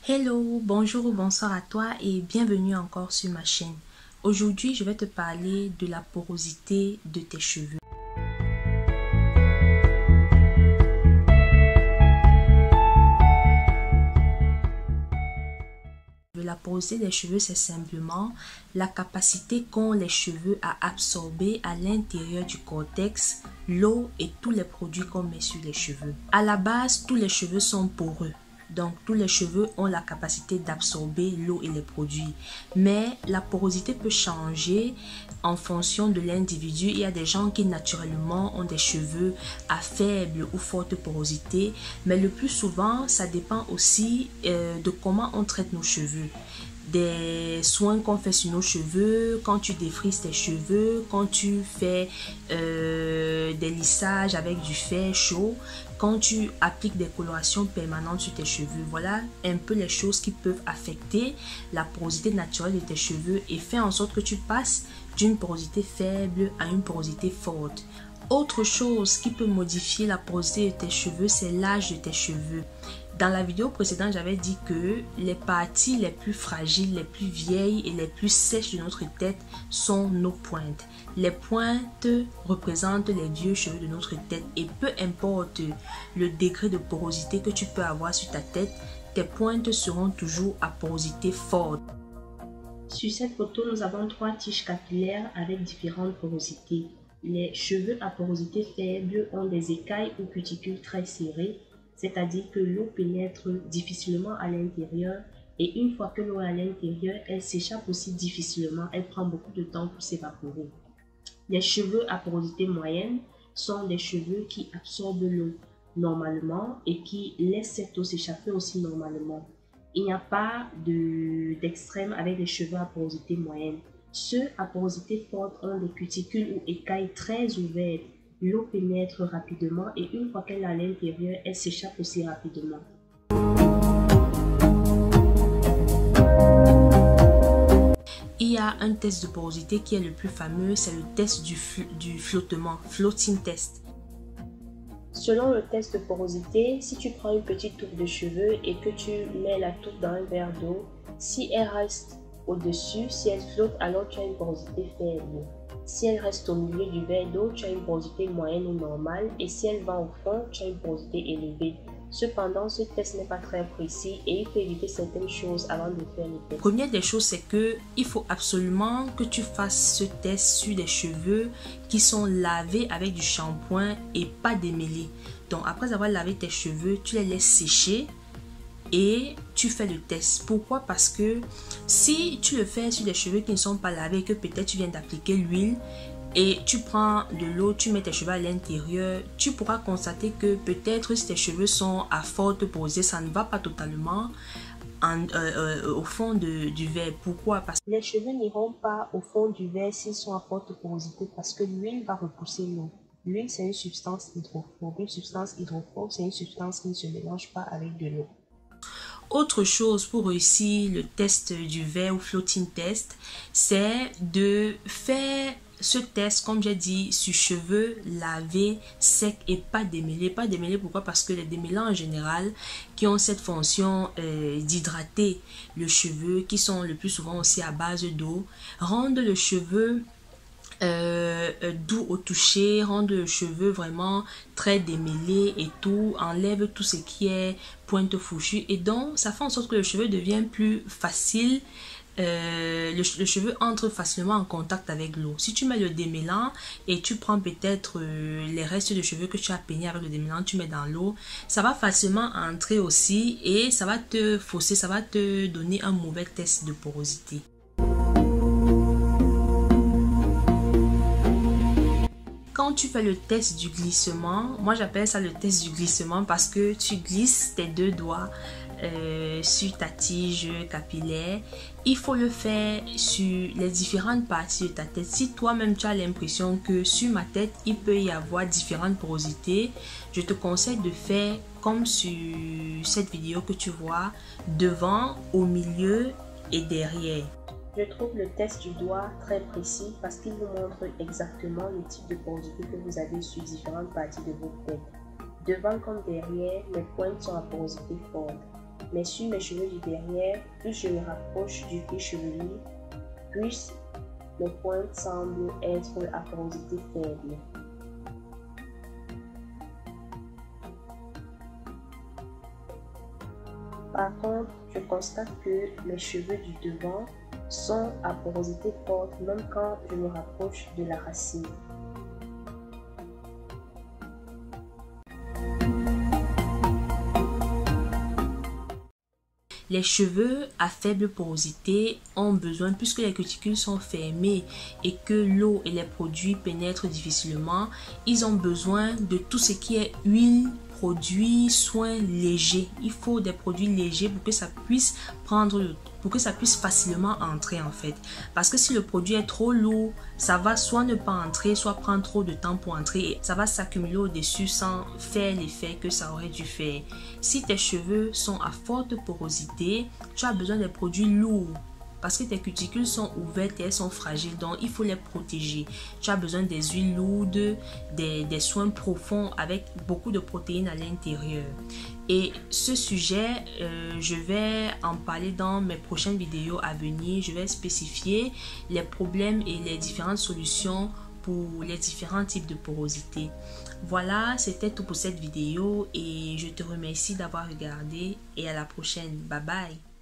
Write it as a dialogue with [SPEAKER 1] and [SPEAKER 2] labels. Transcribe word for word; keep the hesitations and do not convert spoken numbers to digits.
[SPEAKER 1] Hello, bonjour ou bonsoir à toi et bienvenue encore sur ma chaîne. Aujourd'hui, je vais te parler de la porosité de tes cheveux. La porosité des cheveux, c'est simplement la capacité qu'ont les cheveux à absorber à l'intérieur du cortex l'eau et tous les produits qu'on met sur les cheveux. À la base, tous les cheveux sont poreux. Donc, tous les cheveux ont la capacité d'absorber l'eau et les produits. Mais la porosité peut changer en fonction de l'individu. Il y a des gens qui naturellement ont des cheveux à faible ou forte porosité. Mais le plus souvent, ça dépend aussi euh, de comment on traite nos cheveux. Des soins qu'on fait sur nos cheveux, quand tu défrises tes cheveux, quand tu fais euh, des lissages avec du fer chaud, quand tu appliques des colorations permanentes sur tes cheveux. Voilà un peu les choses qui peuvent affecter la porosité naturelle de tes cheveux et faire en sorte que tu passes d'une porosité faible à une porosité forte. Autre chose qui peut modifier la porosité de tes cheveux, c'est l'âge de tes cheveux. Dans la vidéo précédente, j'avais dit que les parties les plus fragiles, les plus vieilles et les plus sèches de notre tête sont nos pointes. Les pointes représentent les vieux cheveux de notre tête et peu importe le degré de porosité que tu peux avoir sur ta tête, tes pointes seront toujours à porosité forte. Sur cette photo, nous avons trois tiges capillaires avec différentes porosités. Les cheveux à porosité faible ont des écailles ou cuticules très serrées, c'est-à-dire que l'eau pénètre difficilement à l'intérieur et une fois que l'eau est à l'intérieur, elle s'échappe aussi difficilement, elle prend beaucoup de temps pour s'évaporer. Les cheveux à porosité moyenne sont des cheveux qui absorbent l'eau normalement et qui laissent cette eau s'échapper aussi normalement. Il n'y a pas d'extrême avec les cheveux à porosité moyenne. Ceux à porosité forte ont des cuticules ou écailles très ouvertes. L'eau pénètre rapidement et une fois qu'elle est à l'intérieur, elle s'échappe aussi rapidement. Il y a un test de porosité qui est le plus fameux, c'est le test du, du flottement, floating test. Selon le test de porosité, si tu prends une petite touffe de cheveux et que tu mets la touffe dans un verre d'eau, si elle reste au-dessus, si elle flotte, alors tu as une porosité faible. Si elle reste au milieu du verre d'eau, tu as une porosité moyenne ou normale. Et si elle va au fond, tu as une porosité élevée. Cependant, ce test n'est pas très précis et il faut éviter certaines choses avant de faire le test. Première des choses, c'est que il faut absolument que tu fasses ce test sur des cheveux qui sont lavés avec du shampoing et pas démêlés. Donc, après avoir lavé tes cheveux, tu les laisses sécher et tu fais le test. Pourquoi? Parce que si tu le fais sur des cheveux qui ne sont pas lavés et que peut-être tu viens d'appliquer l'huile et tu prends de l'eau, tu mets tes cheveux à l'intérieur, tu pourras constater que peut-être si tes cheveux sont à forte porosité, ça ne va pas totalement en, euh, euh, au fond de, du verre. Pourquoi? Parce que les cheveux n'iront pas au fond du verre s'ils sont à forte porosité parce que l'huile va repousser l'eau. L'huile, c'est une substance hydrophobe. Une substance hydrophobe, c'est une substance qui ne se mélange pas avec de l'eau. Autre chose pour réussir le test du verre ou floating test, c'est de faire ce test, comme j'ai dit, sur cheveux lavés, secs et pas démêlés. Pas démêlés, pourquoi? Parce que les démêlants en général, qui ont cette fonction euh, d'hydrater le cheveu, qui sont le plus souvent aussi à base d'eau, rendent le cheveu Euh, doux au toucher, rendre le cheveu vraiment très démêlé et tout, enlève tout ce qui est pointe fourchue et donc ça fait en sorte que le cheveu devient plus facile, euh, le, le cheveu entre facilement en contact avec l'eau. Si tu mets le démêlant et tu prends peut-être euh, les restes de cheveux que tu as peignés avec le démêlant, tu mets dans l'eau, ça va facilement entrer aussi et ça va te fausser, ça va te donner un mauvais test de porosité. Quand tu fais le test du glissement, moi j'appelle ça le test du glissement parce que tu glisses tes deux doigts euh, sur ta tige capillaire. Il faut le faire sur les différentes parties de ta tête. Si toi-même tu as l'impression que sur ma tête il peut y avoir différentes porosités, je te conseille de faire comme sur cette vidéo que tu vois, devant, au milieu et derrière. Je trouve le test du doigt très précis parce qu'il vous montre exactement le type de porosité que vous avez sur différentes parties de votre tête. Devant comme derrière, les pointes sont à porosité forte. mais sur mes cheveux du derrière, plus je me rapproche du fil chevelu, plus mes pointes semblent être à porosité faible. Par contre, je constate que mes cheveux du devant sont à porosité forte même quand je me rapproche de la racine. Les cheveux à faible porosité ont besoin, puisque les cuticules sont fermées et que l'eau et les produits pénètrent difficilement, ils ont besoin de tout ce qui est huile, produits, soins légers. Il faut des produits légers pour que ça puisse prendre le pour que ça puisse facilement entrer en fait. Parce que si le produit est trop lourd, ça va soit ne pas entrer, soit prendre trop de temps pour entrer et ça va s'accumuler au-dessus sans faire l'effet que ça aurait dû faire. Si tes cheveux sont à forte porosité, tu as besoin des produits lourds. Parce que tes cuticules sont ouvertes et elles sont fragiles, donc il faut les protéger. Tu as besoin des huiles lourdes, des, des soins profonds avec beaucoup de protéines à l'intérieur. Et ce sujet, euh, je vais en parler dans mes prochaines vidéos à venir. Je vais spécifier les problèmes et les différentes solutions pour les différents types de porosité. Voilà, c'était tout pour cette vidéo et je te remercie d'avoir regardé et à la prochaine. Bye bye.